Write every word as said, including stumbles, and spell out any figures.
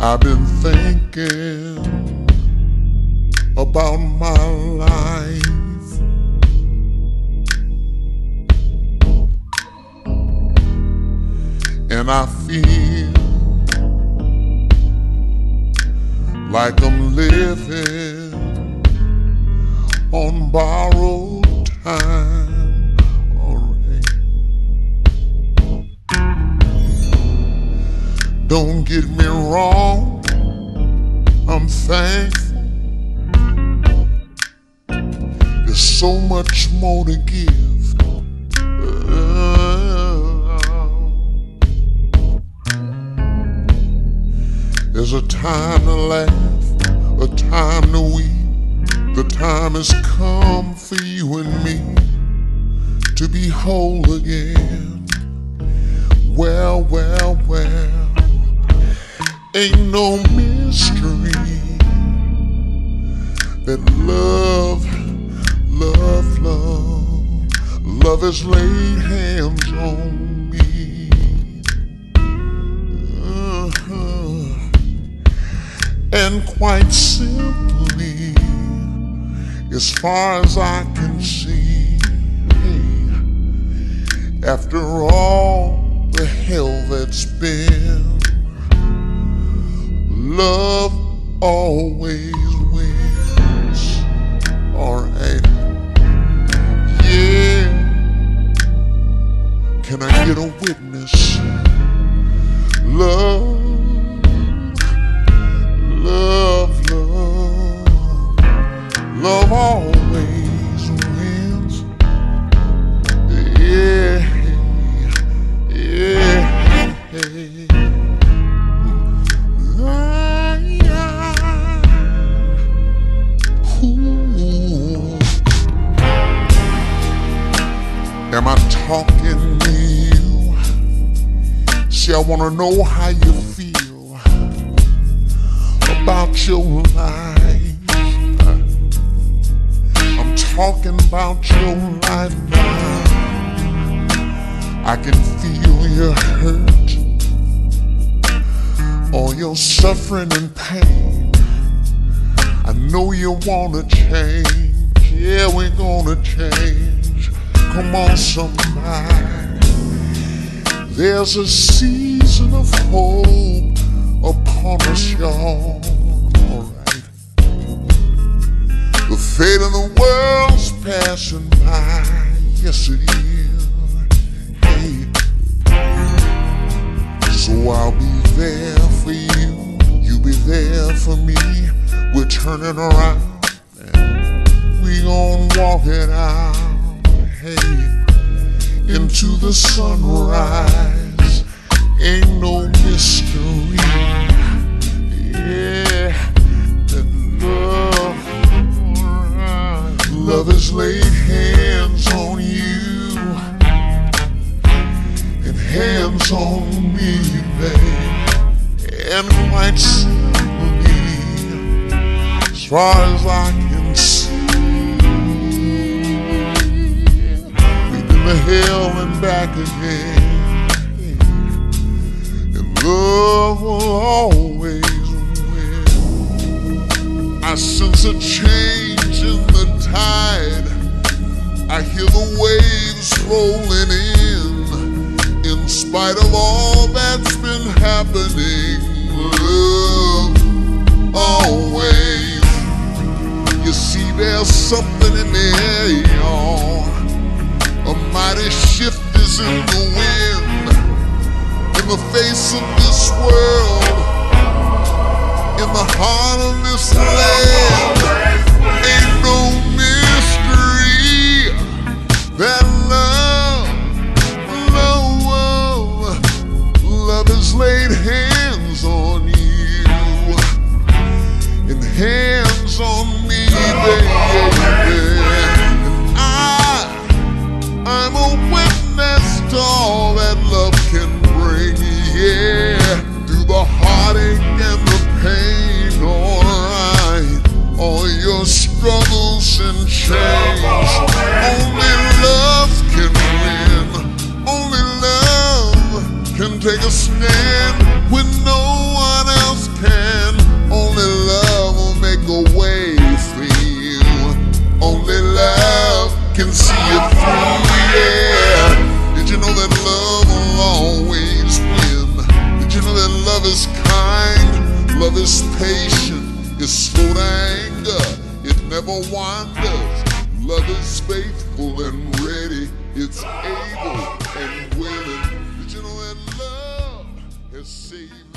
I've been thinking about my life, and I feel like I'm living on borrowed time. Alright. Don't get me wrong, I'm thankful. There's so much more to give. Uh, there's a time to laugh, a time to weep. The time has come for you and me to be whole again. Well, well, well, ain't no mystery that love, love, love, love has laid hands on me. Uh-huh. And quite simply, as far as I can see, hey, after all the hell that's been, love always wins. Alright. Yeah. Can I get a witness? Love, love, love, love always wins. Yeah, yeah, ooh. Am I talking to you? See, I wanna know how you feel about your life. I'm talking about your life now. I can feel your hurt, all your suffering and pain. I know you wanna change. Yeah, we're gonna change. Come on, somebody. There's a season of hope upon us, y'all. Alright. The fate of the world's passing by. Yes, it is. Hey. So I'll be there for you. You be there for me. We're turning around and we gon' walk it out. Hey. Into the sunrise, ain't no mystery. Yeah, that love, love has laid hands on you and hands on me, babe. And quite simply, as far as I can see, the hell and back again, and love will always win. I sense a change in the tide. I hear the waves rolling in. In spite of all that's been happening, love always. You see, there's something in the air, y'all. A mighty shift is in the wind, in the face of this world, in the heart of this land. Ain't no mystery that love, love, love has laid hands on you and hands on me, baby. I'm a witness to all that love can bring, yeah. Through the heartache and the pain, alright. All your struggles and chains. Only love can win. Only love can take a stand when no one else can. patient, it's slow to anger, it never wanders. Love is faithful and ready, it's able and willing. Did you know that love has saved